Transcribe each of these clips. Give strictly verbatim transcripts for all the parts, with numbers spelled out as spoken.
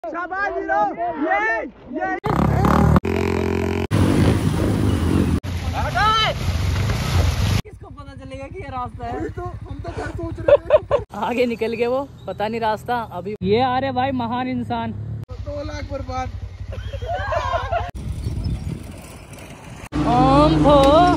शाबाश हीरो। ये ये किसको पता चलेगा कि ये रास्ता है? तो हम तो घर सोच रहे हैं। आगे निकल गए वो, पता नहीं रास्ता। अभी ये आ रहे भाई महान इंसान। दो लाख बर्बाद। ओम भो।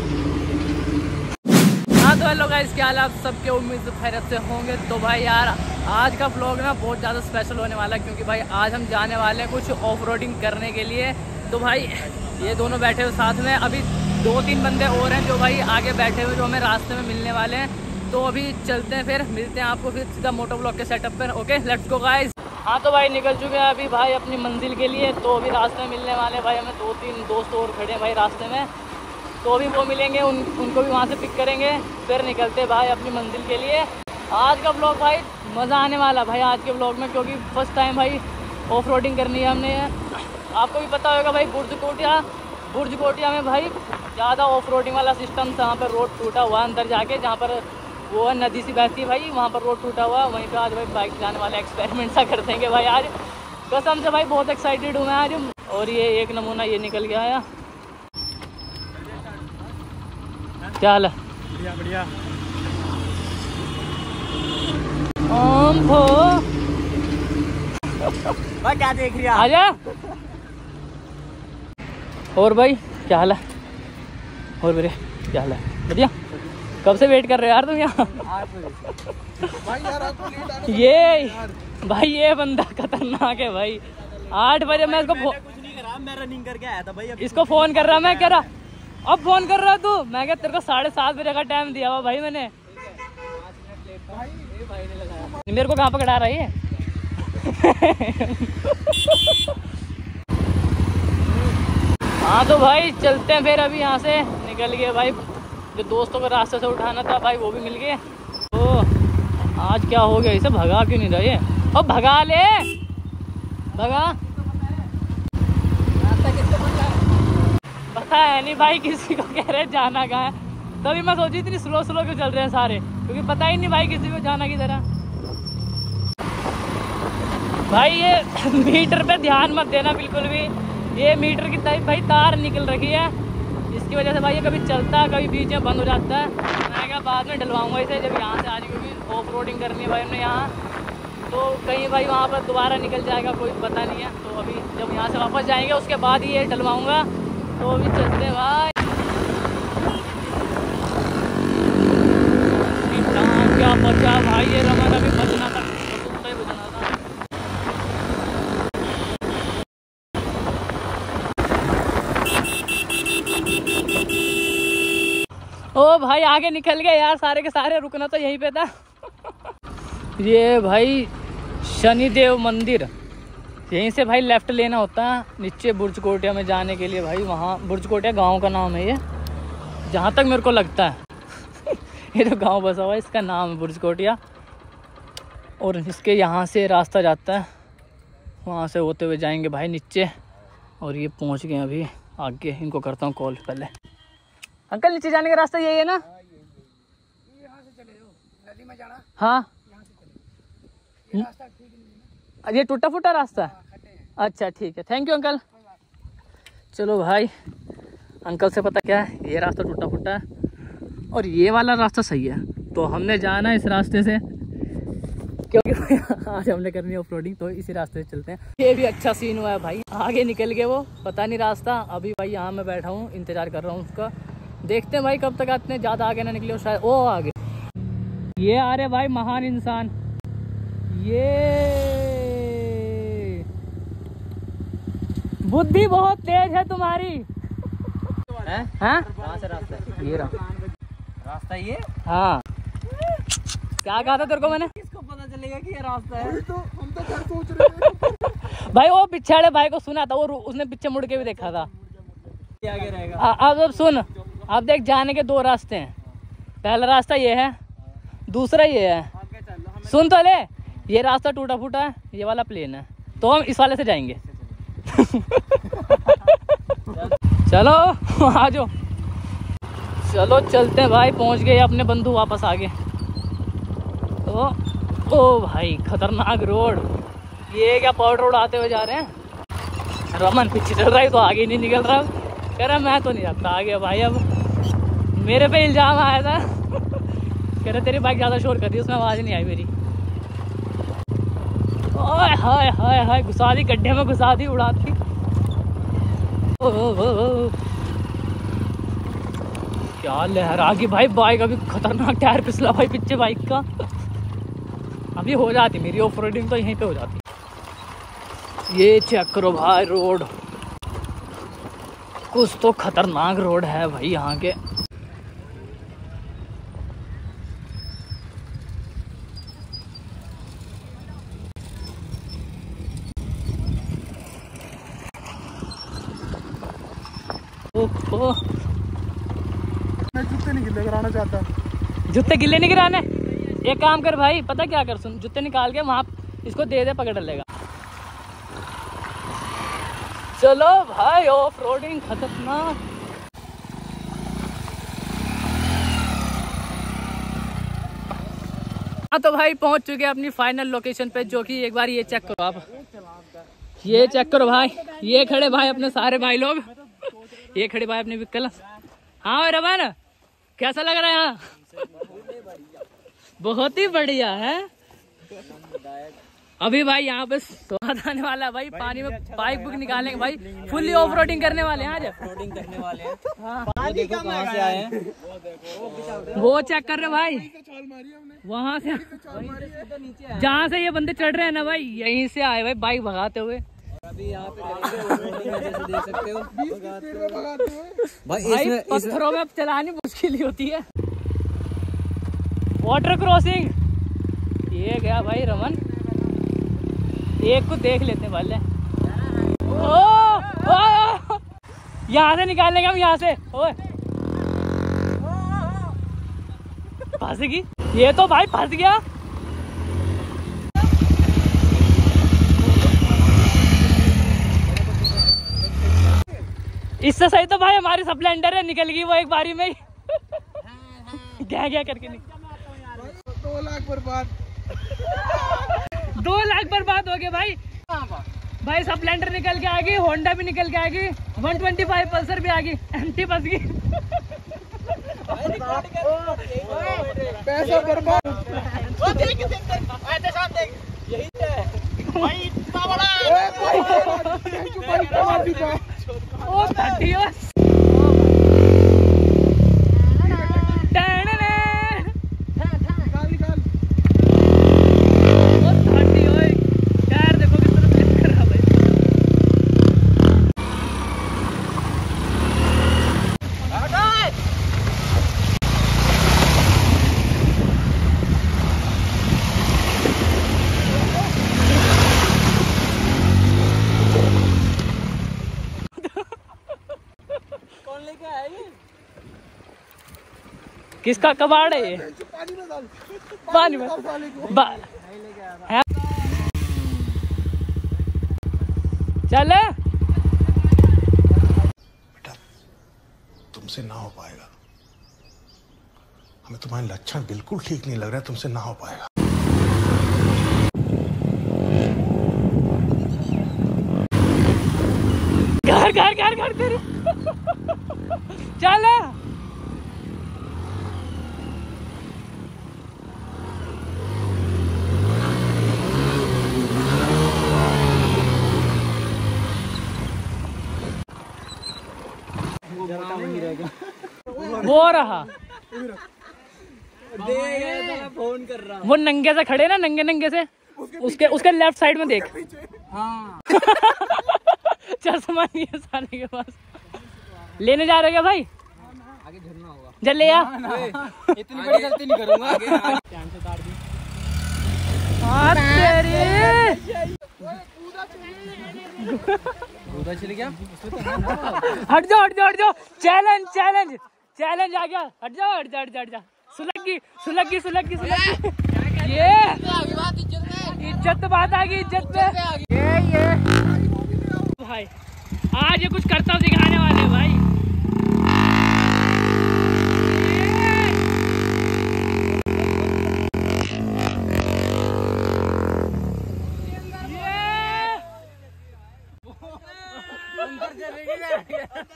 हाँ तो हेलो गाइस, क्या हाल है आप सबके? उम्मीद खैरियत से होंगे। तो भाई यार आज का व्लॉग ना बहुत ज़्यादा स्पेशल होने वाला है, क्योंकि भाई आज हम जाने वाले हैं कुछ ऑफ रोडिंग करने के लिए। तो भाई ये दोनों बैठे हुए साथ में, अभी दो तीन बंदे और हैं जो भाई आगे बैठे हुए, जो हमें रास्ते में मिलने वाले हैं। तो अभी चलते हैं, फिर मिलते हैं आपको फिर सीधा मोटो ब्लॉग के सेटअप पर। Okay let's go guys. हाँ तो भाई निकल चुके हैं अभी भाई अपनी मंजिल के लिए। तो अभी रास्ते में मिलने वाले भाई, हमें दो तीन दोस्त और खड़े हैं भाई रास्ते में। तो अभी वो मिलेंगे, उन उनको भी वहाँ से पिक करेंगे, फिर निकलते भाई अपनी मंजिल के लिए। आज का ब्लॉग भाई मज़ा आने वाला भाई आज के ब्लॉग में, क्योंकि फर्स्ट टाइम भाई ऑफ रोडिंग करनी है हमने। आपको भी पता होगा भाई बुर्ज कोटिया बुर्ज कोटिया में भाई ज़्यादा ऑफ रोडिंग वाला सिस्टम था। वहाँ पर रोड टूटा हुआ अंदर जाके, जहाँ पर वो नदी सी बहती है भाई, वहाँ पर रोड टूटा हुआ। वहीं पर आज भाई बाइक चलाने वाले एक्सपेरिमेंट सा कर देंगे भाई आज। कसम से भाई बहुत एक्साइटेड हूँ मैं आज। और ये एक नमूना ये निकल गया है। क्या हाल है? बढ़िया बढ़िया। ओम भो। भाई क्या देख रही है? आजा। और भाई क्या हाल है? और मेरे क्या हाल है? बढ़िया। कब से वेट कर रहे हो यार तुम यहाँ? भाई यार आपको लेट आना। ये भाई ये बंदा खतरनाक है भाई। आठ बजे मैं इसको कुछ नहीं करा, मैं रनिंग करके आया था भाई। इसको फोन कर रहा, मैं कह रहा अब फोन कर रहा तू। मैं क्या तेरे को साढ़े सात बजे का टाइम दिया हुआ भाई मैंने। मेरे को कहाँ पकड़ा रहा है? हाँ तो भाई चलते हैं फिर। अभी यहाँ से निकल गए भाई, जो दोस्तों को रास्ते से उठाना था भाई वो भी मिल गए। तो आज क्या हो गया, इसे भगा क्यों नहीं रहा ये? अब भगा ले, भगा। पता है नहीं भाई किसी को, कह रहे जाना कहाँ है। तभी मैं सोची इतनी स्लो स्लो क्यों चल रहे हैं सारे, क्योंकि पता ही नहीं भाई किसी को जाना किधर है। भाई ये मीटर पे ध्यान मत देना बिल्कुल भी। ये मीटर की तरफ भाई तार निकल रखी है, इसकी वजह से भाई ये कभी चलता है कभी बीच में बंद हो जाता है। मैं क्या बाद में डलवाऊंगा इसे जब यहाँ से आज, क्योंकि ऑफ रोडिंग करनी है भाई हमने यहाँ। तो कहीं भाई वहाँ पर दोबारा निकल जाएगा कोई पता नहीं है। तो अभी जब यहाँ से वापस जाएंगे उसके बाद ही ये डलवाऊंगा। तो अभी चलते भाई। क्या बचा भाई, ये रमन अभी बचना था, तो बचना था। ओ भाई आगे निकल गए यार सारे के सारे, रुकना तो यहीं पे था। ये भाई शनिदेव मंदिर, यहीं से भाई लेफ्ट लेना होता है नीचे बुर्ज कोटिया में जाने के लिए भाई। वहाँ बुर्ज कोटिया गांव का नाम है ये, जहाँ तक मेरे को लगता है। ये जो गांव बसा हुआ है इसका नाम है बुर्ज कोटिया। और इसके यहाँ से रास्ता जाता है, वहाँ से होते हुए जाएंगे भाई नीचे। और ये पहुँच गए अभी आगे। इनको करता हूँ कॉल पहले। अंकल नीचे जाने का रास्ता यही है ना? यहाँ से चले जाओ, नदी में जाना। हाँ ये रास्ता ठीक नहीं है, ये टूटा फूटा रास्ता। अच्छा ठीक है, थैंक यू अंकल। चलो भाई अंकल से पता क्या है, ये रास्ता टूटा फूटा है और ये वाला रास्ता सही है। तो हमने जाना है इस रास्ते से, क्योंकि आज हमने करनी है ऑफ रोडिंग, तो इसी रास्ते से चलते हैं। ये भी अच्छा सीन हुआ है भाई, आगे निकल गए वो, पता नहीं रास्ता। अभी भाई यहाँ मैं बैठा हूँ, इंतजार कर रहा हूँ उसका। देखते हैं भाई कब तक आते हैं, ज़्यादा आगे ना निकले शायद। ओ आगे ये आ रहे भाई महान इंसान। ये बुद्धि बहुत तेज है तुम्हारी। हैं? हैं? कहाँ से रास्ता है? ये रहा रास्ता ये? हाँ क्या कहा था तेरे को मैंने? किसको पता चलेगा कि ये रास्ता है? तो हम तो घर सोच रहे हैं। भाई वो पिछड़े भाई को सुना था, वो उसने पीछे मुड़ के भी देखा था। आगे रहेगा। अब अब सुन, अब देख जाने के दो रास्ते हैं। पहला रास्ता ये है, दूसरा ये है। सुन तो ले, ये रास्ता टूटा फूटा है, ये वाला प्लेन है, तो हम इस वाले से जाएंगे। चलो आ जाओ, चलो चलते हैं भाई। पहुंच गए अपने बंधु वापस आगे। तो ओ भाई खतरनाक रोड, ये क्या पाउडर उड़ाते हुए जा रहे हैं। रमन पीछे चल रहा है तो आगे नहीं निकल रहा। कह रहा मैं तो नहीं जाता आगे भाई। अब मेरे पे इल्जाम आया था। कह रहे तेरी बाइक ज़्यादा शोर कर रही है, उसमें आवाज़ नहीं आई मेरी। ओए हाय हाय हाय, घुसा दी गड्ढे में, घुसा दी उड़ाती। ओ, ओ, ओ, ओ। क्या लहरा गई भाई बाइक। अभी खतरनाक टायर फिसला भाई पीछे बाइक का। अभी हो जाती मेरी ऑफ रोडिंग तो यहीं पे हो जाती। ये चेक करो भाई रोड, कुछ तो खतरनाक रोड है भाई यहाँ के। ओह, मैं जूते नहीं गिले कराना चाहता। जूते गिले नहीं गिराने। एक काम कर भाई, पता क्या कर, सुन, जूते निकाल के वहाँ इसको दे दे, पकड़ लेगा। चलो भाई ऑफ रोडिंग खतरनाक। हाँ तो भाई पहुंच चुके हैं अपनी फाइनल लोकेशन पे, जो कि एक बार ये चेक करो आप, ये चेक करो भाई। ये खड़े भाई अपने सारे भाई लोग, ये खड़े भाई अपने व्हीकल। हाँ भाई रमन, कैसा लग रहा है यहाँ? बहुत ही बढ़िया है। अभी भाई यहाँ पे स्वाद आने वाला है भाई। पानी में बाइक बुक निकालेंगे भाई, फुल्ली ऑफ रोडिंग करने वाले हैं आज। रोडिंग करने वाले हैं। हाँ। वो देखो कहाँ से आए हैं, वो चेक कर रहे भाई वहाँ से, जहाँ से ये बंदे चढ़ रहे हैं ना भाई, यहीं से आए भाई बाइक भगाते हुए। अभी यहाँ पे करेंगे, जैसे देख सकते हो भाई, भाई इसमें पत्थरों में चलानी मुश्किल ही होती है। वाटर क्रॉसिंग ये गया भाई रमन, एक को देख लेते वाले। ओ, ओ, यहाँ से निकालेंगे हम, यहाँ से। ओए फंसेगी ये तो भाई, फंस गया। इससे सही तो भाई हमारी स्प्लेंडर है, निकल गई वो एक बारी में ही। क्या क्या करके निकल। दो लाख बर्बाद, दो लाख बर्बाद हो गए भाई। भाई स्प्लेंडर निकल के आ गई, होंडा भी निकल के आ गई, वन ट्वेंटी फाइव पल्सर भी आ गई, एमटी फंस गई। पैसा बर्बाद। यही है भाई, इतना बड़ा ओ थर्टी किसका कबाड़ है ये? पानी में है। चल बेटा तुमसे ना हो पाएगा, हमें तुम्हारे लक्षण बिल्कुल ठीक नहीं लग रहा है, तुमसे ना हो पाएगा। घर घर घर घर तेरे। चल वो रहा, फोन कर रहा हूँ। वो नंगे से खड़े ना, नंगे नंगे से, उसके उसके लेफ्ट साइड में देख। हाँ। चश्मा नहीं है साले के पास। लेने जा रहे क्या भाई? आगे झरना होगा, जल ले यार। इतनी बड़ी गलती नहीं करूंगा। आगे उधर चले गया। हट जाओ हट जाओ हट जाओ। चैलेंज चैलेंज चैलेंज आ गया। हट जाओ हट जाओ हट जाओ हट जाओ। सुलगी सुलगी सुलगी सुलगी। ये इज्जत बात आ गई, इज्जत पे। ये ये भाई आज ये कुछ करता दिखाने वाले भाई। ये अंदर चलेगी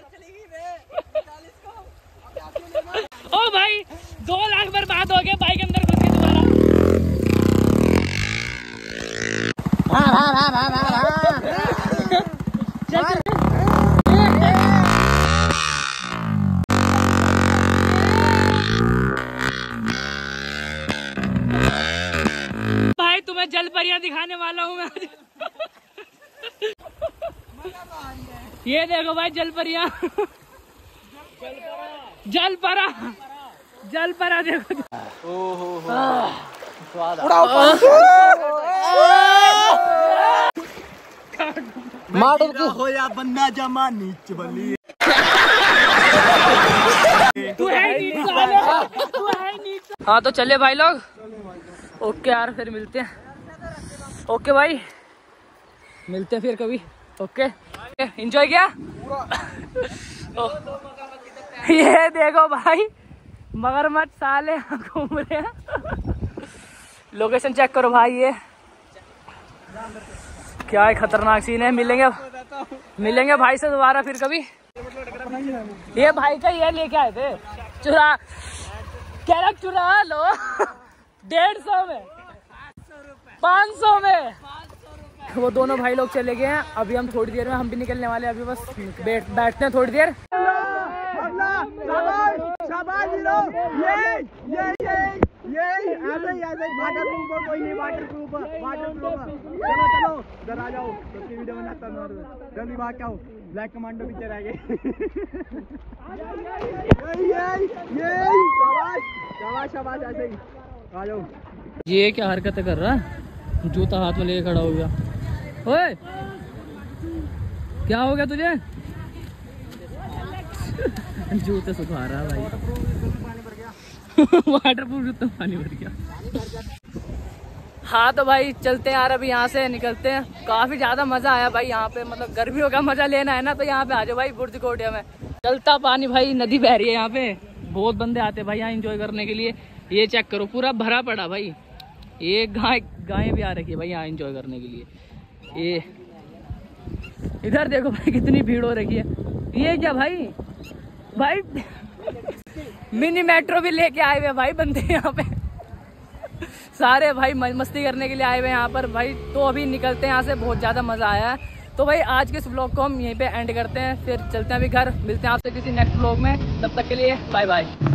ओ भाई दो लाख बर्बाद हो गए बाइक अंदर घुस के दोबारा। भाई तुम्हें जल परियां दिखाने वाला हूँ मैं आज। ये देखो भाई जल परियां, जल परा, जल परा देखो। माडल को होया बन्ना जमा नीच बली। तू है नीच वाले, तू है नीच। हाँ तो चले भाई लोग, ओके यार फिर मिलते हैं। ओके भाई मिलते हैं फिर कभी। ओके एंजॉय किया। ये देखो भाई मगरमच्छ साले घूम रहे हैं। लोकेशन चेक करो भाई, ये क्या है, खतरनाक सीन है। मिलेंगे मिलेंगे भाई से दोबारा फिर कभी। ये भाई का ये लेके आए थे, चुरा कह रहा चुरा लो डेढ़ सौ में, पाँच सौ में। वो दोनों भाई लोग चले गए हैं। अभी हम थोड़ी देर में हम भी निकलने वाले हैं। अभी बस बैठ बैठते हैं थोड़ी देर। शाबाश हीरो, ये ये ये ये ऐसे ही ऐसे वाटर प्रूफ हो, कोई नहीं वाटर प्रूफ वाटर प्रूफ। चलो चलो इधर आ जाओ, सबकी वीडियो बनाता हूं। जल्दी भाग के आओ, ब्लैक कमांडो पीछे रह गए। ये ये शाबाश शाबाश शाबाश, ऐसे ही आ जाओ। ये क्या हरकतें कर रहा है, जूता हाथ में लेके खड़ा हो गया। ओए क्या हो गया तुझे? जूते सुखा रहा है भाई। वाटर प्रूफ जूता पानी भर गया। हाँ तो भाई चलते हैं यार, अभी यहाँ से निकलते हैं। काफी ज्यादा मजा आया भाई यहाँ पे, मतलब गर्मियों का मजा लेना है ना तो यहाँ पे आ जाओ भाई। बुर्ज कोटिया में चलता पानी भाई, नदी बह रही है यहाँ पे। बहुत बंदे आते हैं भाई यहाँ एंजॉय करने के लिए। ये चेक करो पूरा भरा पड़ा भाई। ये गाय गायें भी आ रखी है भाई यहाँ एंजॉय करने के लिए। ये इधर देखो भाई कितनी भीड़ हो रखी है। ये क्या भाई भाई मिनी मेट्रो भी लेके आए हुए भाई बंदे यहाँ पे। सारे भाई मस्ती करने के लिए आए हुए यहाँ पर भाई। तो अभी निकलते हैं यहाँ से, बहुत ज़्यादा मज़ा आया है। तो भाई आज के इस ब्लॉग को हम यहीं पे एंड करते हैं, फिर चलते हैं अभी घर। मिलते हैं आपसे किसी नेक्स्ट ब्लॉग में, तब तक के लिए बाय बाय।